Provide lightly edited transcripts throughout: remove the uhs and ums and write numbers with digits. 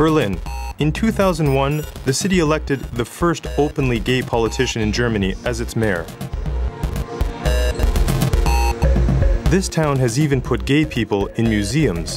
Berlin. In 2001, the city elected the first openly gay politician in Germany as its mayor. This town has even put gay people in museums.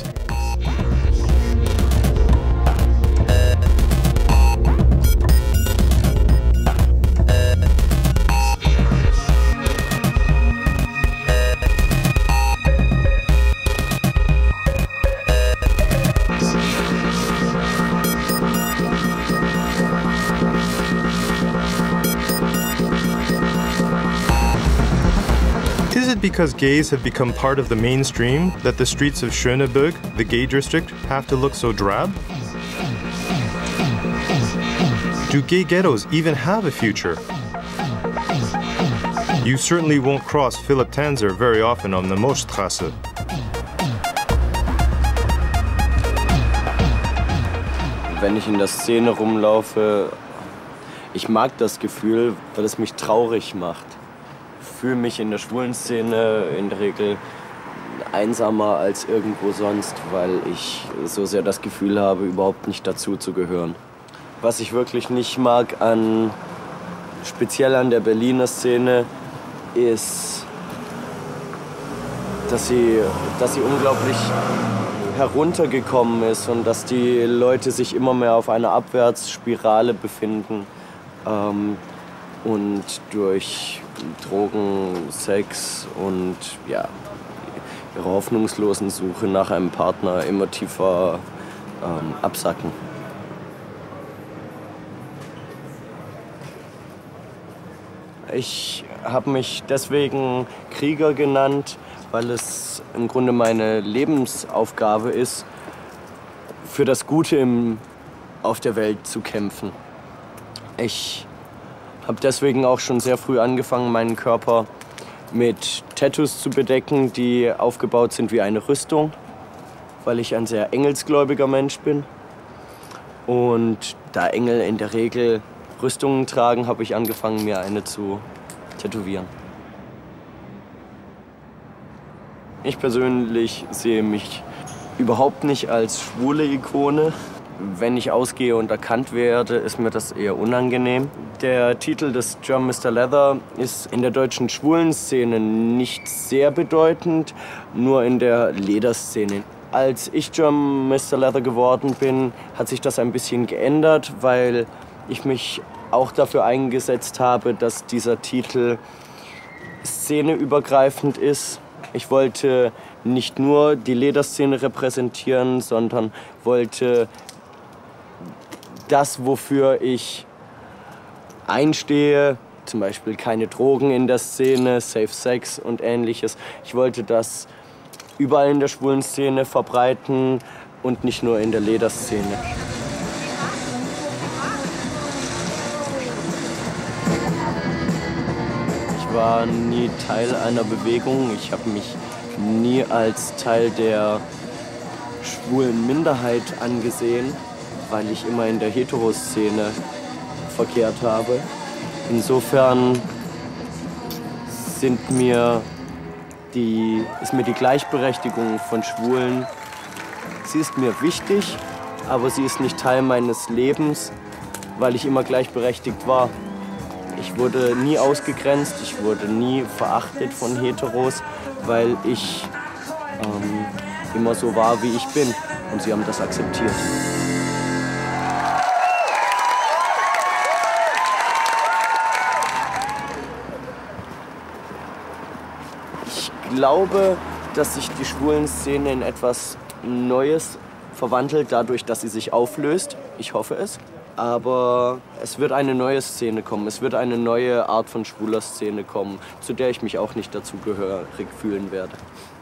Is it because gays have become part of the mainstream that the streets of Schöneberg, the gay district, have to look so drab? Do gay ghettos even have a future? You certainly won't cross Philipp Tanzer very often on the Moschstraße. Wenn ich in der Szene rumlaufe, ich mag das Gefühl, weil es mich traurig macht. Ich fühle mich in der schwulen Szene in der Regel einsamer als irgendwo sonst, weil ich so sehr das Gefühl habe, überhaupt nicht dazu zu gehören. Was ich wirklich nicht mag speziell an der Berliner Szene, ist, dass sie unglaublich heruntergekommen ist und dass die Leute sich immer mehr auf einer Abwärtsspirale befinden und durch Drogen, Sex und ja, ihre hoffnungslosen Suche nach einem Partner immer tiefer absacken. Ich habe mich deswegen Krieger genannt, weil es im Grunde meine Lebensaufgabe ist, für das Gute auf der Welt zu kämpfen. Ich habe deswegen auch schon sehr früh angefangen, meinen Körper mit Tattoos zu bedecken, die aufgebaut sind wie eine Rüstung, weil ich ein sehr engelsgläubiger Mensch bin. Und da Engel in der Regel Rüstungen tragen, habe ich angefangen, mir eine zu tätowieren. Ich persönlich sehe mich überhaupt nicht als schwule Ikone. Wenn ich ausgehe und erkannt werde, ist mir das eher unangenehm. Der Titel des German Mr. Leather ist in der deutschen schwulen Szene nicht sehr bedeutend, nur in der Lederszene. Als ich German Mr. Leather geworden bin, hat sich das ein bisschen geändert, weil ich mich auch dafür eingesetzt habe, dass dieser Titel szeneübergreifend ist. Ich wollte nicht nur die Lederszene repräsentieren, sondern wollte das, wofür ich einstehe, zum Beispiel keine Drogen in der Szene, Safe Sex und Ähnliches. Ich wollte das überall in der schwulen Szene verbreiten und nicht nur in der Lederszene. Ich war nie Teil einer Bewegung. Ich habe mich nie als Teil der schwulen Minderheit angesehen, weil ich immer in der Heteroszene verkehrt habe. Insofern ist mir die Gleichberechtigung von Schwulen, sie ist mir wichtig, aber sie ist nicht Teil meines Lebens, weil ich immer gleichberechtigt war. Ich wurde nie ausgegrenzt, ich wurde nie verachtet von Heteros, weil ich immer so war, wie ich bin. Und sie haben das akzeptiert. Ich glaube, dass sich die schwulen Szene in etwas Neues verwandelt, dadurch, dass sie sich auflöst. Ich hoffe es. Aber es wird eine neue Szene kommen, es wird eine neue Art von schwuler Szene kommen, zu der ich mich auch nicht dazugehörig fühlen werde.